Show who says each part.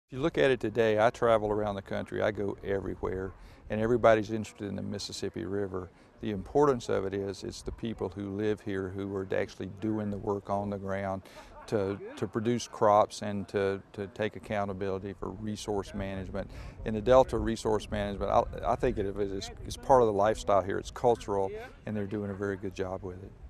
Speaker 1: If you look at it today, I travel around the country, I go everywhere, and everybody's interested in the Mississippi River. The importance of it is it's the people who live here who are actually doing the work on the ground to produce crops and to take accountability for resource management. In the Delta resource management, I think of it as part of the lifestyle here. It's cultural, and they're doing a very good job with it.